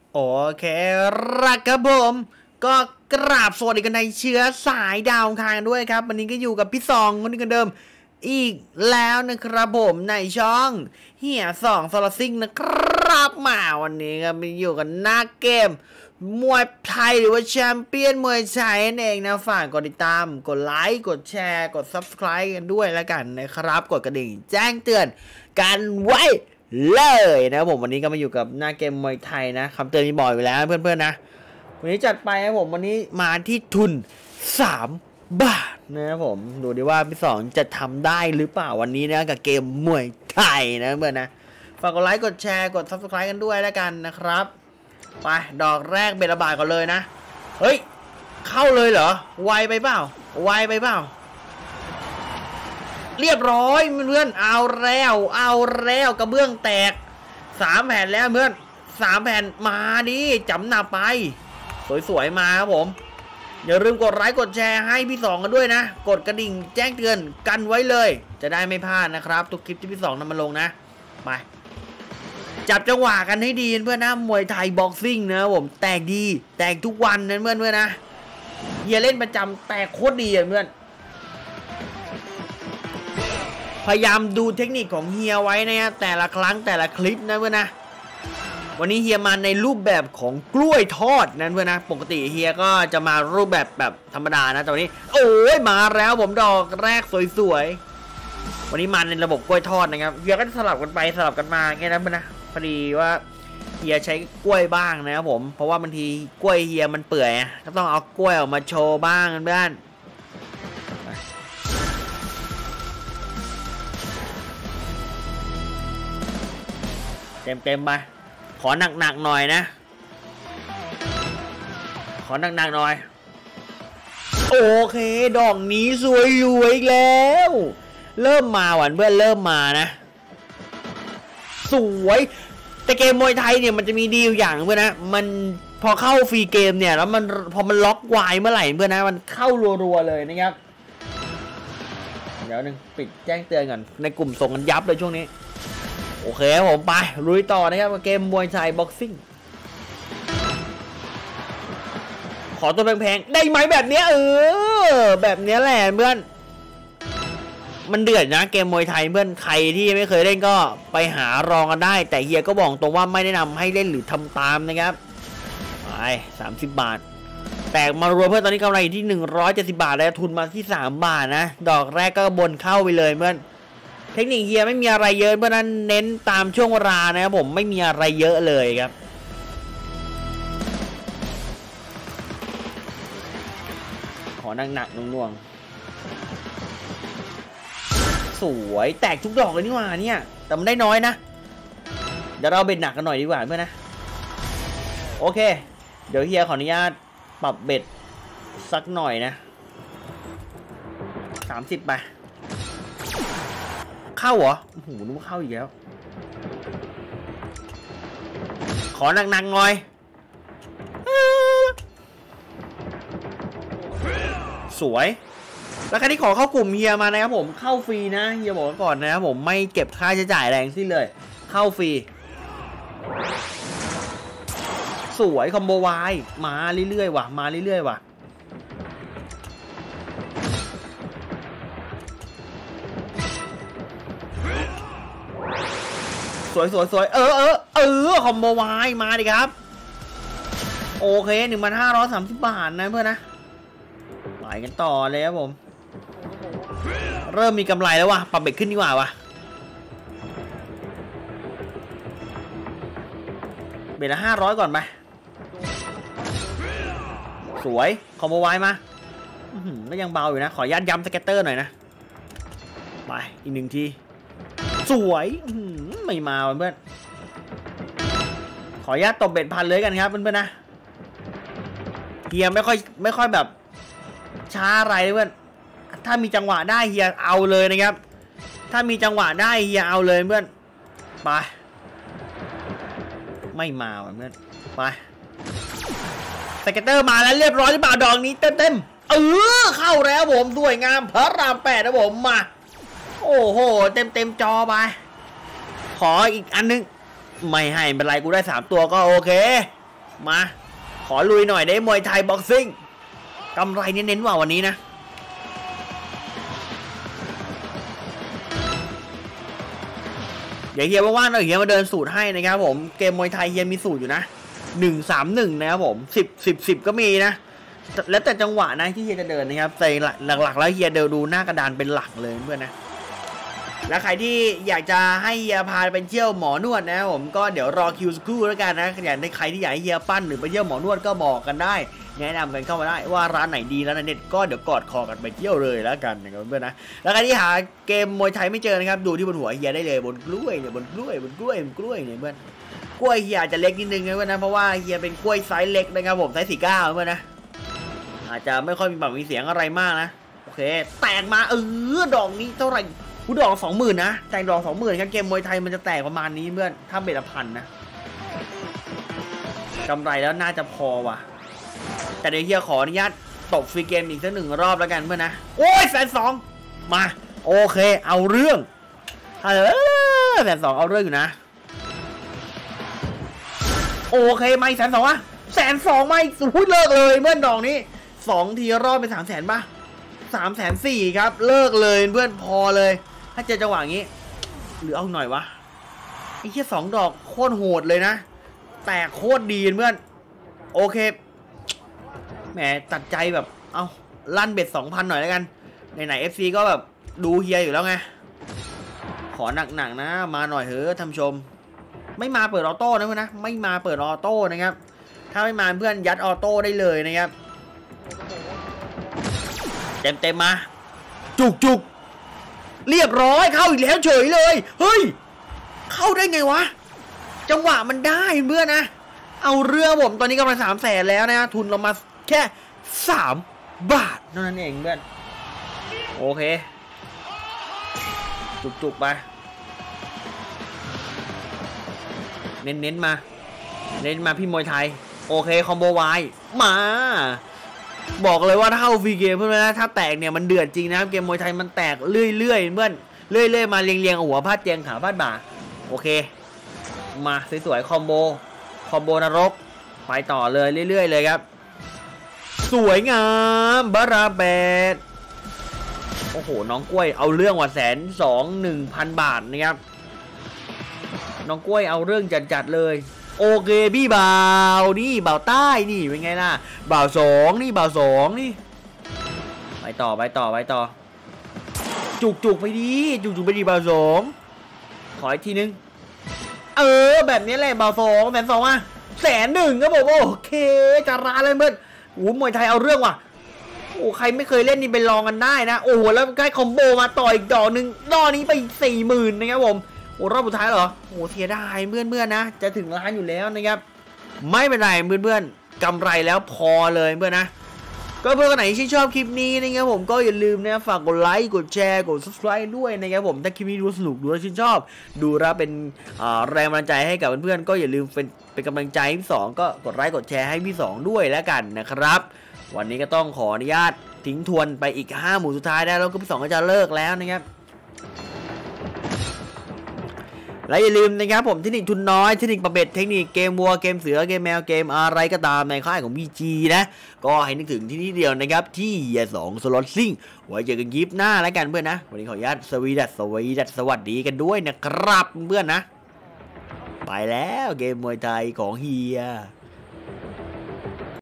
โอเครักครับผมก็กราบสวัสดีกันในเชื้อสายดาวคางด้วยครับวันนี้ก็อยู่กับพี่สองคนนี้กันเดิมอีกแล้วนะครับผมในช่องเฮียสองโซลาซิงนะครับมาวันนี้ก็มาอยู่กันหน้าเกมมวยไทยหรือว่าแชมเปี้ยนมวยไทยนั่นเองนะฝากกดติดตามกดไลค์กดแชร์กด Subscribe กันด้วยแล้วกันนะครับกดกระดิ่งแจ้งเตือนกันไว้เลยนะผมวันนี้ก็มาอยู่กับหน้าเกมมวยไทยนะคำเตือนมีบอกอยู่แล้วเพื่อนๆนะวันนี้จัดไปนะผมวันนี้มาที่ทุน3 บาทนะครับผมดูดิว่าพี่สองจะทำได้หรือเปล่าวันนี้นะกับเกมมวยไทยนะเพื่อนนะฝากกดไลค์กดแชร์กด Subscribe กันด้วยแล้วกันนะครับไปดอกแรกเบลบาทก่อนเลยนะเฮ้ยเข้าเลยเหรอไวไปเปล่าไวไปเปล่าเรียบร้อยเพื่อนเอาแล้วกระเบื้องแตก3 แผ่นแล้วเพื่อน3 แผ่นมาดิจำหนับไปสวยๆมาครับผมอย่าลืมกดไลค์กดแชร์ให้พี่สองกันด้วยนะกดกระดิ่งแจ้งเตือนกันไว้เลยจะได้ไม่พลาดนะครับทุกคลิปที่พี่สองนำมาลงนะไปจับจังหวะกันให้ดีเพื่อนนะมวยไทยบ็อกซิ่งนะผมแตกดีแตกทุกวันนะเพื่อนนะเฮียเล่นประจำแตกโคตรดีเพื่อนพยายามดูเทคนิคของเฮียไว้นะฮะแต่ละครั้งแต่ละคลิปนะเพื่อนนะวันนี้เฮียมาในรูปแบบของกล้วยทอดนั่นเพื่อนนะปกติเฮียก็จะมารูปแบบธรรมดานะแต่วันนี้โอ้ยมาแล้วผมดอกแรกสวยๆวันนี้มาในระบบกล้วยทอดนะครับเฮียก็สลับกันไปสลับกันมาแค่นั้นเพื่อนนะพอดีว่าเฮียใช้กล้วยบ้างนะครับผมเพราะว่าบางทีกล้วยเฮียมันเปื่อยก็ต้องเอากล้วยออกมาโชว์บ้างเพื่อนเต็มไปขอหนักๆหน่อยนะขอหนักๆหน่อยโอเคดอกนี้สวยอยู่อีกแล้วเริ่มมาหวานเพื่อนเริ่มมานะสวยแต่เกมมวยไทยเนี่ยมันจะมีดีอยู่อย่างเพื่อนนะมันพอเข้าฟรีเกมเนี่ยแล้วมันพอมันล็อกไวเมื่อไหร่เพื่อนนะมันเข้ารัวๆเลยนะครับเดี๋ยวนึงปิดแจ้งเตือนก่อนในกลุ่มส่งกันยับเลยช่วงนี้โอเคผมไปลุยต่อนะครับเกมมวยไทยบ็อกซิ่งขอตัวแพงๆได้ไหมแบบนี้แบบนี้แหละเพื่อนมันเดือดนะเกมมวยไทยเพื่อนใครที่ไม่เคยเล่นก็ไปหารองกันได้แต่เฮียก็บอกตรงว่าไม่แนะนำให้เล่นหรือทำตามนะครับไป30 บาทแตกมารวมเพื่อนตอนนี้กำไรอยู่ที่170 บาทแล้วทุนมาที่3 บาทนะดอกแรกก็บนเข้าไปเลยเพื่อนเทคนิคเฮียไม่มีอะไรเยอะเพราะนั้นเน้นตามช่วงเวลานะครับผมไม่มีอะไรเยอะเลยครับขอหนักๆน่วงๆสวยแตกทุกดอกเลยนี่หว่าเนี่ยแต่มันได้น้อยนะเดี๋ยวเราเบ็ดหนักกันหน่อยดีกว่าเพื่อนนะโอเคเดี๋ยวเฮียขออนุญาตปรับเบ็ดสักหน่อยนะ30ไปเข้าเหรอโอ้โหนึกว่าเข้าอีกแล้วขอหนักๆหน่อยสวยแล้วคราวนี้ขอเข้ากลุ่มเฮียมานะครับผมเข้าฟรีนะเฮียบอกก่อนนะครับผมไม่เก็บค่าใช้จ่ายแรงสิ้นเลยเข้าฟรีสวยคอมโบวายมาเรื่อยๆว่ะมาเรื่อยๆว่ะสวยคอมโบวายมาดิครับโอเค 1,530 บาทนะเพื่อนนะไปกันต่อเลยครับผมเริ่มมีกำไรแล้วว่ะปรับเบ็ดขึ้นดีกว่าวะเบ็ดละ500ก่อนไปสวยคอมโบวายมาก็ยังเบาอยู่นะขอยัดย้ำสเก็ตเตอร์หน่อยนะไปอีก1 ทีสวยไม่มาเพื่อนขออนุญาตตบเบ็ดพันเลยกันครับเพื่อนๆนะเฮียไม่ค่อยแบบช้าอะไรเพื่อนถ้ามีจังหวะได้เฮียเอาเลยนะครับถ้ามีจังหวะได้เฮียเอาเลยเพื่อนไปไม่มาเพื่อนไปสเก็ตเตอร์มาแล้วเรียบร้อยหรือเปล่าดอกนี้เต็มเข้าแล้วผมสวยงามพระราม8นะผมมาโอ้โหเต็มจอไปขออีกอันนึงไม่ให้เป็นไรกูได้3 ตัวก็โอเคมาขอลุยหน่อยได้มวยไทยบ็อกซิ่งกำไรเน้นๆว่าวันนี้นะเดี๋ยวเฮียว่างๆหน่อยเฮียมาเดินสูตรให้นะครับผมเกมมวยไทยเฮียมีสูตรอยู่นะ1-3-1นะครับผม10-10ก็มีนะแล้วแต่จังหวะนะที่เฮียจะเดินนะครับแต่หลักๆแล้วเฮียเดินดูหน้ากระดานเป็นหลักเลยเพื่อนนะแล้วใครที่อยากจะให้เฮียพาไปเที่ยวหมอนวดนะผมก็เดี๋ยวรอคิวสักครู่แล้วกันนะอยากให้ใครที่อยากให้เฮียปั้นหรือไปเที่ยวหมอนวดก็บอกกันได้แนะนำกันเข้ามาได้ว่าร้านไหนดีร้านไหนเด็ดก็เดี๋ยวกอดคอกันไปเที่ยวเลยแล้วกันนะครับเพื่อนนะแล้วใครที่หาเกมมวยไทยไม่เจอนะครับดูที่บนหัวเฮียได้เลยบนกล้วยเนี่ยบนกล้วยเนี่ยเพื่อนกล้วยเฮียจะเล็กนิดนึงนะเพื่อนนะเพราะว่าเฮียเป็นกล้วยไซส์เล็กนะครับผมไซส์49เพื่อนนะอาจจะไม่ค่อยมีแบบมีเสียงอะไรมากนะโอเคแตกมาดอกนี้เท่าไหร่กูดอก20,000นะแตกดอก20,000ครับเกมมวยไทยมันจะแตกประมาณนี้เพื่อนถ้าเบ็ดละพันนะกำไรแล้วน่าจะพอว่ะแต่เดี๋ยวเฮียขออนุญาตตบฟรีเกมอีกสัก1 รอบแล้วกันเพื่อนนะโอ้ย120,000มาโอเคเอาเรื่อง120,000เอาเรื่องอยู่นะโอเคไม่120,000วะ120,000ไม่พูดเลิกเลยเมื่อดอกนี้2 ทีรอบเป็น300,000ป่ะ340,000ครับเลิกเลยเพื่อนพอเลยถ้าเจอจังหวะงี้หรือเอาหน่อยวะไอ้แค่2 ดอกโคตรโหดเลยนะแตกโคตรดีเพื่อนโอเคแหมตัดใจแบบเอาลั่นเบ็ด 2,000หน่อยแล้วกันไหนๆ FC ก็แบบดูเฮียอยู่แล้วไงขอหนักๆนะมาหน่อยเถอะท่านผู้ชมไม่มาเปิดออโต้นะเพื่อนนะไม่มาเปิดออโต้นะครับถ้าไม่มาเพื่อนยัดออโต้ได้เลยนะครับเต็มมาจุกเรียบร้อยเข้าอีกแล้วเฉยเลยเฮ้ยเข้าได้ไงวะจังหวะมันได้เพื่อนนะเอาเรื่องผมตอนนี้กำลัง300,000แล้วนะทุนเรามาแค่3 บาทเท่านั้นเองเพื่อนโอเคจุกไปเน้นมาพี่มวยไทยโอเคคอมโบวายมาบอกเลยว่าถ้าเอาฟรีเกมเพื่อนนะถ้าแตกเนี่ยมันเดือดจริงนะครับเกมมวยไทยมันแตกเรื่อยเพื่อนเรื่อยมาเรียงหัวพาดเตียงขาพาดบ่าโอเคมาสวยๆคอมโบนรกไปต่อเลยเรื่อยเลยครับสวยงามบาราเบดโอ้โหน้องกล้วยเอาเรื่องว่า121,000 บาทนะครับน้องกล้วยเอาเรื่องจัดเลยโอเคพี่บ่าวนี่บ่าวใต้นี่เป็นไงล่ะบ่าว2นี่บ่าว2นี่ไปต่อจุกไปดีจุกไปดีบ่าว2ขออีกทีนึงแบบนี้แหละบ่าว2แบบ2อ่ะ101ครับผมโอเคจะร้านเลยเพื่อนโอ้มวยไทยเอาเรื่องว่ะโอ้ใครไม่เคยเล่นนี่ไปลองกันได้นะโอ้โหแล้วใกล้คอมโบมาต่ออีกดอกนึงดอกนี้ไป40,000นะครับผมโอ้รอบสุดท้ายเหรอโอ้เสียดายเพื่อนนะจะถึงล้านอยู่แล้วนะครับไม่เป็นไรเพื่อนกำไรแล้วพอเลยเพื่อนนะก็เพื่อนคนไหนที่ชอบคลิปนี้นะครับผมก็อย่าลืมนะฝากกดไลค์กดแชร์กด subscribe ด้วยนะครับผมถ้าคลิปนี้ดูสนุกดูแล้วชื่นชอบดูแล้วเป็นแรงบันดาลใจให้กับเพื่อนๆก็อย่าลืมเป็นกำลังใจให้พี่2ก็กดไลค์กดแชร์ให้พี่2ด้วยแล้วกันนะครับวันนี้ก็ต้องขออนุญาตทิ้งทวนไปอีก5 หมู่สุดท้ายได้แล้วก็พี่2ก็จะเลิกแล้วนะครับและอย่าลืมนะครับผมเทคนิคทุนน้อยเทคนิคประเบ็ดเทคนิคเกมวัวเกมเสือเกมแมวเกมอะไรก็ตามในค่ายของ BG นะก็ให้นึกถึงที่นี่เดียวนะครับที่2 สล็อตซิ่งไว้เจอกันยิปหน้าแล้วกันเพื่อนนะวันนี้ขออนุญาตสวัสดีกันด้วยนะครับเพื่อนนะไปแล้วเกมมวยไทยของเฮีย